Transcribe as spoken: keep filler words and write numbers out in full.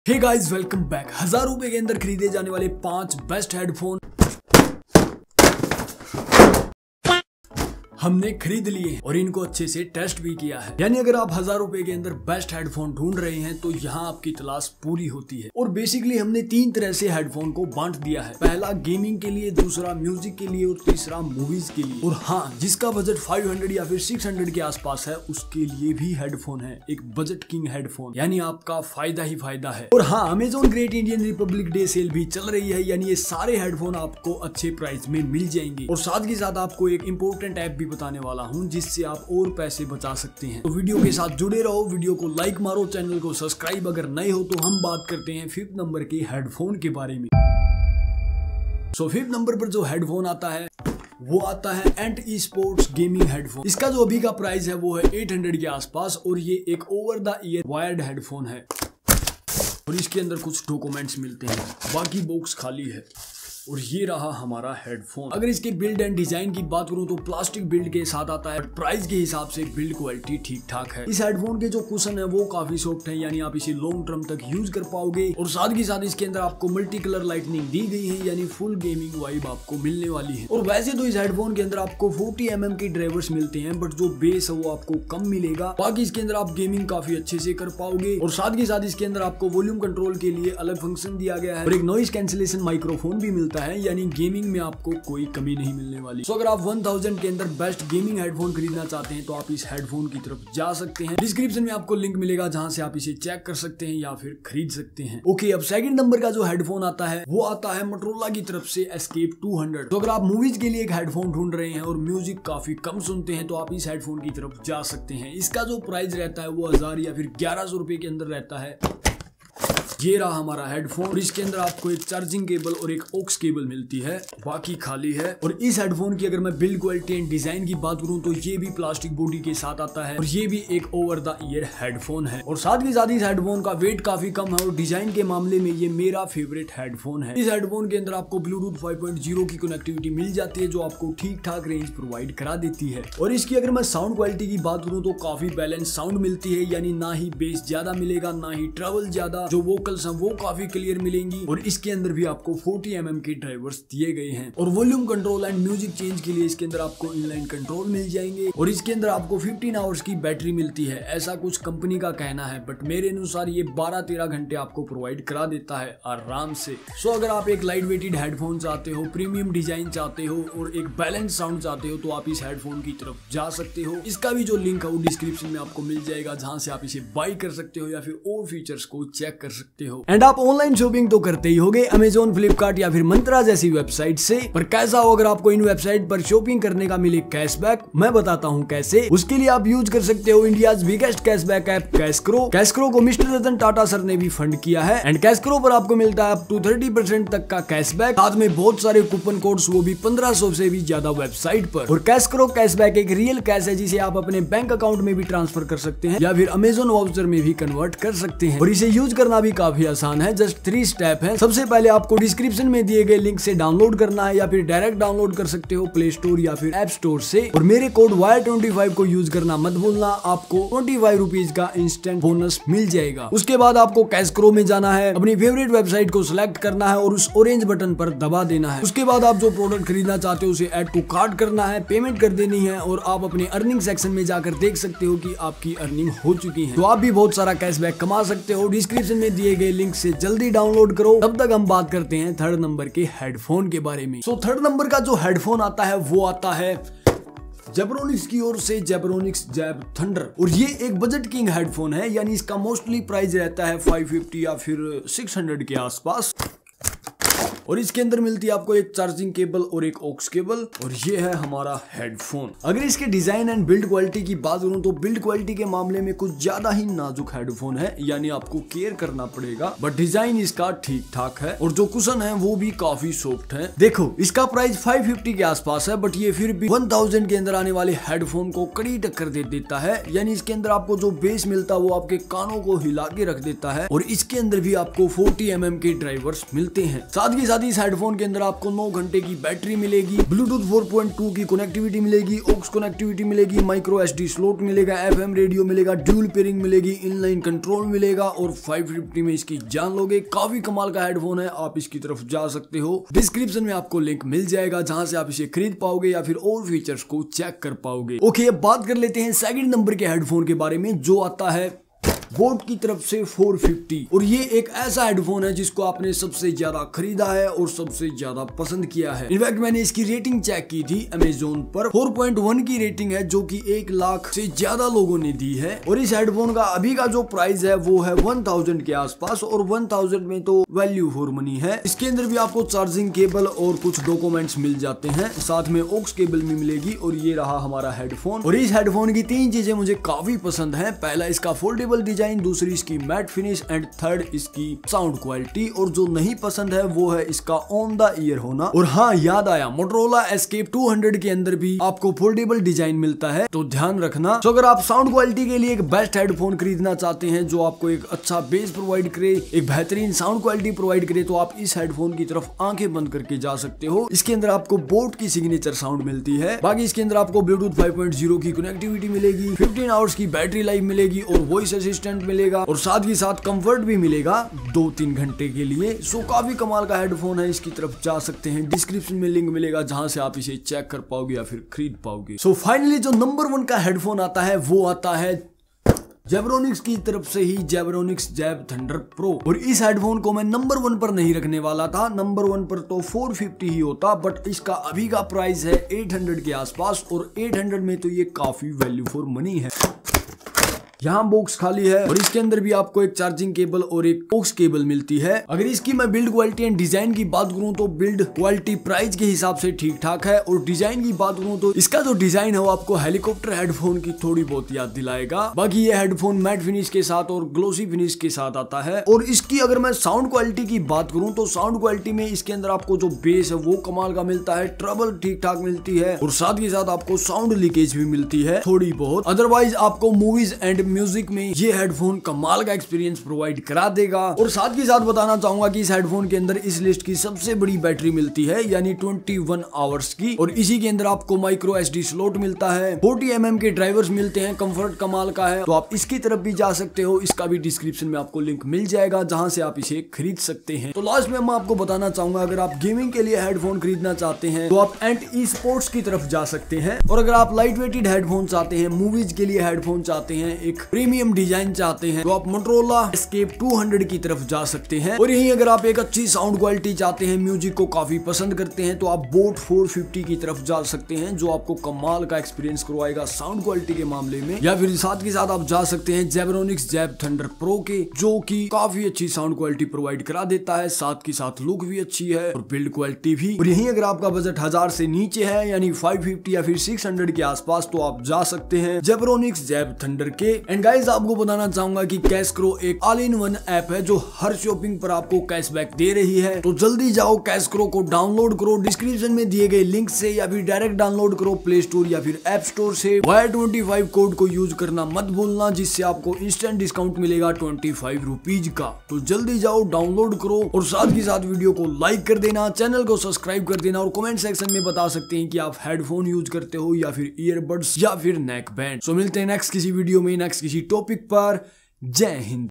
Hey guys, welcome back. हजार रुपए के अंदर खरीदे जाने वाले पांच बेस्ट हेडफोन हमने खरीद लिए और इनको अच्छे से टेस्ट भी किया है। यानी अगर आप हजार रुपए के अंदर बेस्ट हेडफोन ढूंढ रहे हैं तो यहाँ आपकी तलाश पूरी होती है। और बेसिकली हमने तीन तरह से हेडफोन को बांट दिया है। पहला गेमिंग के लिए, दूसरा म्यूजिक के लिए और तीसरा मूवीज के लिए। और हाँ, जिसका बजट पाँच सौ या फिर छह सौ के आसपास है उसके लिए भी हेडफोन है, एक बजट किंग हेडफोन। यानी आपका फायदा ही फायदा है। और हाँ, Amazon great Indian Republic Day sale भी चल रही है, यानी ये सारे हेडफोन आपको अच्छे प्राइस में मिल जाएंगे। और साथ ही साथ आपको एक इंपॉर्टेंट ऐप भी बताने वाला हूं जिससे आप और पैसे बचा सकते हैं। तो वीडियो के साथ जुड़े रहो, वीडियो को लाइक मारो, चैनल को सब्सक्राइब अगर नए हो। तो हम बात करते हैं फिफ्थ नंबर के हेडफोन के बारे में। सो फिफ्थ नंबर पर जो हेडफोन आता है वो आता है Ant esports gaming headphone. इसका जो अभी का प्राइस है वो है आठ सौ के आसपास और ये एक over the ear wired headphone है। और इसके अंदर कुछ डॉक्यूमेंट्स मिलते हैं, बाकी बॉक्स खाली है। और ये रहा हमारा हेडफोन। अगर इसके बिल्ड एंड डिजाइन की बात करूं तो प्लास्टिक बिल्ड के साथ आता है। प्राइस के हिसाब से बिल्ड क्वालिटी ठीक ठाक है। इस हेडफोन के जो कुशन है वो काफी सॉफ्ट है, यानी आप इसे लॉन्ग टर्म तक यूज कर पाओगे। और साथ ही साथ इसके अंदर आपको मल्टी कलर लाइटनिंग दी गई है, यानी फुल गेमिंग वाइब आपको मिलने वाली है। और वैसे तो इस हेडफोन के अंदर आपको चालीस एम एम के ड्राइवर्स मिलते हैं, बट जो बेस है वो आपको कम मिलेगा। बाकी इसके अंदर आप गेमिंग काफी अच्छे से कर पाओगे। और साथ ही साथ इसके अंदर आपको वॉल्यूम कंट्रोल के लिए अलग फंक्शन दिया गया है और एक नॉइज कैंसिलेशन माइक्रोफोन भी मिलता है, यानी गेमिंग में आपको कोई कमी नहीं मिलने वाली। तो अगर आप एक हज़ार के अंदर बेस्ट गेमिंग हेडफोन खरीदना चाहते हैं तो आप इस हेडफोन की तरफ जा सकते हैं। डिस्क्रिप्शन में आपको लिंक मिलेगा जहां से आप इसे चेक कर सकते हैं या फिर खरीद सकते हैं। ओके, अब सेकंड नंबर का जो हेडफोन आता है वो आता है मोटोरोला की तरफ से एस्केप टू हंड्रेड। तो अगर आप मूवीज के लिए एक हेडफोन ढूंढ रहे हैं और म्यूजिक काफी कम सुनते हैं तो आप इस हेडफोन की तरफ जा सकते हैं। इसका जो प्राइस रहता है वो हजार या फिर ग्यारह सौ रुपए के अंदर रहता है। ये रहा हमारा हेडफोन और इसके अंदर आपको एक चार्जिंग केबल और एक ऑक्स केबल मिलती है, बाकी खाली है। और इस हेडफोन की अगर मैं बिल्ड क्वालिटी एंड डिजाइन की बात करूं तो ये भी प्लास्टिक बॉडी के साथ आता है और ये भी एक ओवर द ईयर हेडफोन है। और साथ ही साथ इस हेडफोन का वेट काफी कम है और डिजाइन के मामले में ये मेरा फेवरेट हेडफोन है। इस हेडफोन के अंदर आपको ब्लूटूथ फाइव पॉइंट ज़ीरो की कनेक्टिविटी मिल जाती है जो आपको ठीक ठाक रेंज प्रोवाइड करा देती है। और इसकी अगर मैं साउंड क्वालिटी की बात करूं तो काफी बैलेंस साउंड मिलती है, यानी ना ही बेस ज्यादा मिलेगा ना ही ट्रबल ज्यादा। जो वोकल्स हैं वो काफी क्लियर मिलेंगी। और इसके अंदर भी आपको चालीस एम एम के ड्राइवर्स दिए गए हैं। और volume control and music change के लिए इसके अंदर आपको इनलाइन कंट्रोल मिल जाएंगे। और इसके अंदर आपको पंद्रह आवर्स की बैटरी मिलती है, ऐसा कुछ कंपनी का कहना है, बट मेरे अनुसार ये बारह तेरह घंटे आपको प्रोवाइड करा देता है आराम से। सो अगर आप एक लाइट वेटेड हेडफोन चाहते हो, प्रीमियम डिजाइन चाहते हो और एक बैलेंस साउंड चाहते हो तो आप इस हेडफोन की तरफ जा सकते हो। इसका भी जो लिंक है वो डिस्क्रिप्शन में आपको मिल जाएगा जहां से आप इसे बाय कर सकते हो या फिर और फीचर्स को चेक कर सकते हो। एंड आप ऑनलाइन शॉपिंग तो करते ही होगे अमेजोन, फ्लिपकार्ट या फिर मंत्रा जैसी वेबसाइट से, पर कैसा हो अगर आपको इन वेबसाइट पर शॉपिंग करने का मिले कैशबैक, मैं बताता हूं कैसे। उसके लिए आप यूज कर सकते हो India's biggest cashback app CashKaro. CashKaro को मिस्टर रतन टाटा सर ने भी फंड किया है एंड कैशक्रो पर आपको मिलता है अप टू थर्टी परसेंट तक का कैशबैक, साथ में बहुत सारे कूपन कोड्स, वो भी पंद्रह सौ से भी ज्यादा वेबसाइट पर। और कैशक्रो कैशबैक एक रियल कैश है जिसे आप अपने बैंक अकाउंट में भी ट्रांसफर कर सकते हैं या फिर अमेजोन वाउचर में भी कन्वर्ट कर सकते हैं। और इसे यूज करना भी काफी आसान है, जस्ट थ्री स्टेप है। सबसे पहले आपको डिस्क्रिप्शन में दिए गए लिंक से डाउनलोड करना है या फिर डायरेक्ट डाउनलोड कर सकते हो प्ले स्टोर या फिर ऐप स्टोर से। और मेरे कोड वायर ट्वेंटी फाइव को यूज करना मत भूलना, आपको ट्वेंटी फाइव रुपीज का इंस्टेंट बोनस मिल जाएगा। उसके बाद आपको कैशक्रो में जाना है, अपनी फेवरेट वेबसाइट को सिलेक्ट करना है और उस ऑरेंज बटन पर दबा देना है। उसके बाद आप जो प्रोडक्ट खरीदना चाहते हो उसे ऐड टू कार्ट करना है, पेमेंट कर देनी है और आप अपने अर्निंग सेक्शन में जाकर देख सकते हो कि आपकी अर्निंग हो चुकी है। तो आप भी बहुत सारा कैशबैक कमा सकते हो। डिस्क्रिप्शन में दिए गए लिंक से जल्दी डाउनलोड करो। तब तक हम बात करते हैं थर्ड नंबर के हेडफोन के बारे में। सो थर्ड नंबर का जो हेडफोन आता है वो आता है जेब्रोनिक्स की ओर से जेब्रोनिक्स जैब थंडर। और ये एक बजट किंग हेडफोन है, यानी इसका मोस्टली प्राइस रहता है पाँच सौ पचास या फिर छह सौ के आसपास। और इसके अंदर मिलती है आपको एक चार्जिंग केबल और एक ऑक्स केबल। और ये है हमारा हेडफोन। अगर इसके डिजाइन एंड बिल्ड क्वालिटी की बात करूं तो बिल्ड क्वालिटी के मामले में कुछ ज्यादा ही नाजुक हेडफोन है, यानी आपको केयर करना पड़ेगा, बट डिजाइन इसका ठीक ठाक है और जो कुशन है वो भी काफी सॉफ्ट है। देखो, इसका प्राइस पाँच सौ पचास के आसपास है, बट ये फिर भी एक हज़ार के अंदर आने वाले हेडफोन को कड़ी टक्कर दे देता है। यानी इसके अंदर आपको जो बेस मिलता है वो आपके कानों को हिला के रख देता है। और इसके अंदर भी आपको चालीस एम एम के ड्राइवर्स मिलते हैं। साथ ही साथ साथ ही इस हेडफोन के अंदर आपको नौ घंटे की बैटरी मिलेगी, ब्लूटूथ फोर पॉइंट टू की कनेक्टिविटी मिलेगी, ऑक्स कनेक्टिविटी मिलेगी, माइक्रो एसडी स्लॉट मिलेगा, एफएम रेडियो मिलेगा, ड्यूल पेयरिंग मिलेगी, इनलाइन कंट्रोल मिलेगा और फाइव फिफ्टी में इसकी जान लोगे। काफी कमाल का हेडफोन है, आप इसकी तरफ जा सकते हो। डिस्क्रिप्शन में आपको लिंक मिल जाएगा जहां से आप इसे खरीद पाओगे या फिर और फीचर्स को चेक कर पाओगे। ओके, अब बात कर लेते हैं सेकंड नंबर के हेडफोन के बारे में जो आता है बोट की तरफ से फोर फिफ्टी। और ये एक ऐसा हेडफोन है जिसको आपने सबसे ज्यादा खरीदा है और सबसे ज्यादा पसंद किया है। इनफैक्ट मैंने इसकी रेटिंग चेक की थी अमेजोन पर, फोर पॉइंट वन की रेटिंग है जो कि एक लाख से ज्यादा लोगों ने दी है। और इस हेडफोन का अभी का जो प्राइस है वो है वन थाउजेंड के आसपास, और वन थाउजेंड में तो वैल्यू फॉर मनी है। इसके अंदर भी आपको चार्जिंग केबल और कुछ डॉक्यूमेंट्स मिल जाते हैं, साथ में ऑक्स केबल भी मिलेगी। और ये रहा हमारा हेडफोन। और इस हेडफोन की तीन चीजें मुझे काफी पसंद है। पहला इसका फोल्डेबल डिजाइन, दूसरी इसकी मैट फिनिश एंड थर्ड इसकी साउंड क्वालिटी। और जो नहीं पसंद है वो है इसका ऑन द ईयर होना। और हाँ, याद आया, मोटोरोला एस्केप टू हंड्रेड के अंदर भी आपको फोल्डेबल डिजाइन मिलता है, तो ध्यान रखना। तो अगर आप साउंड क्वालिटी के लिए एक बेस्ट हेडफोन खरीदना चाहते हैं जो आपको एक अच्छा बेस प्रोवाइड करे, एक बेहतरीन साउंड क्वालिटी प्रोवाइड करे, तो आप इस हेडफोन की तरफ आंखें बंद करके जा सकते हो। इसके अंदर आपको बोट की सिग्नेचर साउंड मिलती है। बाकी इसके अंदर आपको ब्लूटूथ फाइव पॉइंट जीरो की कनेक्टिविटी मिलेगी, फिफ्टीन आवर्स की बैटरी लाइफ मिलेगी और वॉइस असिस्टेंट मिलेगा, और साथ ही साथ कंफर्ट भी मिलेगा दो तीन घंटे के लिए। सो काफी कमाल का हेडफोन है, इसकी तरफ जा सकते हैं। डिस्क्रिप्शन में लिंक मिलेगा जहां से आप इसे चेक कर पाओगे या फिर खरीद पाओगे। सो फाइनली जो नंबर वन का हेडफोन आता है वो आता है जेब्रोनिक्स की तरफ से ही, जेब्रोनिक्स जैब थंडर प्रो। और इस हेडफोन को मैं नंबर वन पर नहीं रखने वाला था, नंबर वन पर तो फोर फिफ्टी ही होता, बट इसका अभी का प्राइस है एट हंड्रेड के आसपास। और एट हंड्रेड में तो ये काफी वैल्यू फॉर मनी है। यहाँ बॉक्स खाली है और इसके अंदर भी आपको एक चार्जिंग केबल और एक ऑक्स केबल मिलती है। अगर इसकी मैं बिल्ड क्वालिटी एंड डिजाइन की बात करूँ तो बिल्ड क्वालिटी प्राइस के हिसाब से ठीक ठाक है, और डिजाइन की बात करूँ तो इसका जो डिजाइन है वो आपको हेलीकॉप्टर हेडफोन की थोड़ी बहुत याद दिलाएगा। बाकी ये हेडफोन मैट फिनिश के साथ और ग्लोसी फिनिश के साथ आता है। और इसकी अगर मैं साउंड क्वालिटी की बात करूँ तो साउंड क्वालिटी में इसके अंदर आपको जो बेस है वो कमाल का मिलता है, ट्रबल ठीक ठाक मिलती है, और साथ ही साथ आपको साउंड लीकेज भी मिलती है थोड़ी बहुत। अदरवाइज आपको मूवीज एंड म्यूजिक में ये हेडफोन कमाल का एक्सपीरियंस प्रोवाइड करा देगा। और साथ ही साथ बताना चाहूंगा कि इस हेडफोन के अंदर इस लिस्ट की सबसे बड़ी बैटरी मिलती है, यानी ट्वेंटी वन आवर्स की। और इसी के अंदर आपको माइक्रो एसडी स्लॉट मिलता है, फोर्टी एम एम के ड्राइवर्स मिलते हैं, कंफर्ट कमाल का है, तो आप इसकी तरफ भी जा सकते हो। इसका भी डिस्क्रिप्शन में आपको लिंक मिल जाएगा जहां से आप इसे खरीद सकते हैं। तो लास्ट में मैं आपको बताना चाहूंगा, अगर आप गेमिंग के लिए हेडफोन खरीदना चाहते हैं तो आप एंड ई स्पोर्ट्स की तरफ जा सकते हैं। और अगर आप लाइट वेटेड हेडफोन चाहते हैं, मूवीज के लिए हेडफोन चाहते हैं, एक प्रीमियम डिजाइन चाहते हैं, तो आप मोटोरोला एस्केप टू हंड्रेड की तरफ जा सकते हैं। और यहीं अगर आप एक अच्छी साउंड क्वालिटी चाहते हैं, म्यूजिक को काफी पसंद करते हैं, तो आप बोट फोर फिफ्टी की तरफ जा सकते हैं जो आपको कमाल का एक्सपीरियंस करवाएगा साउंड क्वालिटी के मामले में। या फिर साथ के साथ आप जा सकते हैं जेब्रोनिक्स जैब थंडर प्रो के, जो कि काफी अच्छी साउंड क्वालिटी प्रोवाइड करा देता है, साथ की साथ लुक भी अच्छी है और बिल्ड क्वालिटी भी। और यहीं अगर आपका बजट हजार से नीचे है, यानी फाइव फिफ्टी या फिर सिक्स हंड्रेड के आसपास, तो आप जा सकते हैं जेब्रोनिक्स जैब थंडर के। एंड गाइस, आपको बताना चाहूंगा कि कैशक्रो एक ऑल इन वन ऐप है जो हर शॉपिंग पर आपको कैशबैक दे रही है। तो जल्दी जाओ कैशक्रो को डाउनलोड करो, डिस्क्रिप्शन में दिए गए लिंक से, या फिर डायरेक्ट डाउनलोड करो प्ले स्टोर या फिर ऐप स्टोर से। वाई ट्वेंटी फाइव कोड को यूज करना मत भूलना, जिससे आपको इंस्टेंट डिस्काउंट मिलेगा ट्वेंटी फाइव रुपीज का। तो जल्दी जाओ डाउनलोड करो, और साथ ही साथ वीडियो को लाइक कर देना, चैनल को सब्सक्राइब कर देना, और कमेंट सेक्शन में बता सकते हैं कि आप हेडफोन यूज करते हो या फिर ईयरबड्स या फिर नेक बैंड। सो मिलते हैं नेक्स्ट किसी वीडियो में, नेक्स्ट किसी टॉपिक पर। जय हिंद।